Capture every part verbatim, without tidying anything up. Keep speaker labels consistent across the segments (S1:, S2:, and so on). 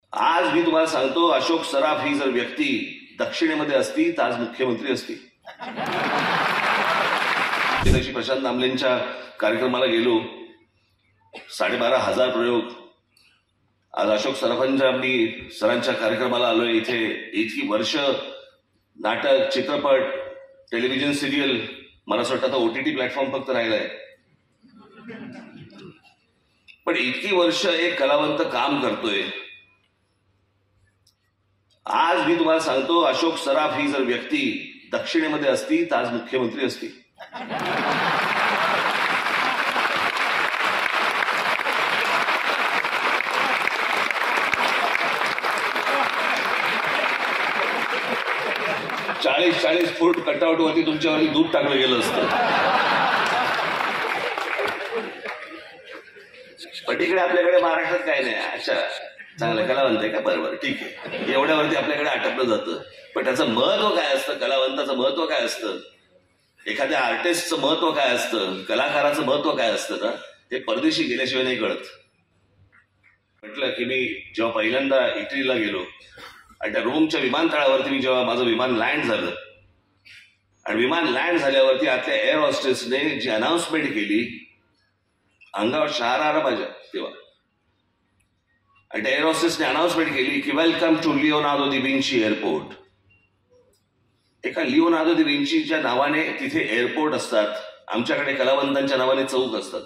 S1: आज मी तुम्हाला सांगतो, अशोक सराफ ही जर व्यक्ती दक्षिणेमध्ये असती तर आज मुख्यमंत्री असती. तशी प्रशांत दामलेंच्या कार्यक्रमाला गेलो, साडेबारा हजार प्रयोग. आज अशोक सराफांच्या मी सरांच्या कार्यक्रमाला आलोय. इथे इतकी वर्ष नाटक, चित्रपट, टेलिव्हिजन सिरियल, मला असं वाटतं आता ओटीटी प्लॅटफॉर्म फक्त राहिलाय. पण इतकी वर्ष एक कलावंत काम करतोय. आज मी तुम्हाला सांगतो, अशोक सराफ ही जर व्यक्ती दक्षिणेमध्ये असती तर आज मुख्यमंत्री असती. चाळीस चाळीस फूट कटआउट वरती तुमच्यावरती दूध टाकलं गेलं असतं. पण तिकडे आपल्याकडे महाराष्ट्रात काय नाही. अच्छा, चांगलं कलावंत आहे का, बरोबर, ठीक आहे, एवढ्यावरती आपल्याकडे आटपलं जातं. पण त्याचं महत्व काय असतं, कलावंताचं महत्व काय असतं, एखाद्या आर्टिस्टचं महत्व काय असतं, कलाकाराचं महत्व काय असतं ना, ते परदेशी गेल्याशिवाय नाही कळत. म्हटलं की मी जेव्हा पहिल्यांदा इटलीला गेलो आणि त्या रोमच्या विमानतळावरती मी जेव्हा माझं विमान लँड झालं आणि विमान लँड झाल्यावरती आतल्या एअर हॉस्टेसने जी अनाउन्समेंट केली, अंगावर शहारा आला माझ्या तेव्हा. आणि त्या एअर हॉस्टेसने अनाउन्समेंट केली की welcome to Leonardo da Vinci airport. एका लिओनार्दो दी विंचीच्या नावाने तिथे एअरपोर्ट असतात, आमच्याकडे कलावंतांच्या नावाने चौक असतात.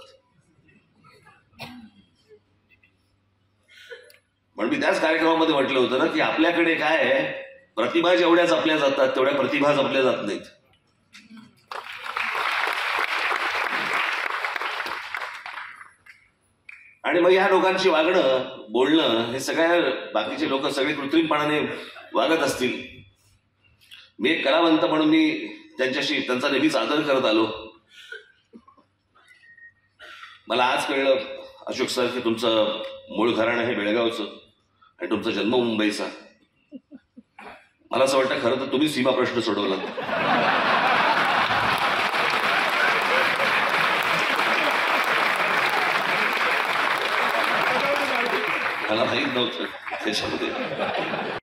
S1: म्हणून मी त्याच कार्यक्रमामध्ये म्हटलं होतं ना की आपल्याकडे काय आहे, प्रतिभा जेवढ्या जपल्या जातात तेवढ्या प्रतिभा जपल्या जात नाहीत. आणि मग ह्या लोकांची वागणं, बोलणं, हे सगळ्या बाकीचे लोक सगळे कृत्रिमपणाने वागत असतील. मी एक कलावंत म्हणून मी त्यांच्याशी त्यांचा नेहमीच आदर करत आलो. मला आज कळलं अशोक सर की तुमचं मूळ घराणं हे बेळगावचं आणि तुमचा जन्म मुंबईचा. मला असं वाटतं खरं तर तुम्ही सीमा प्रश्न सोडवला. मला माहीत नव्हतं त्याच्यामध्ये.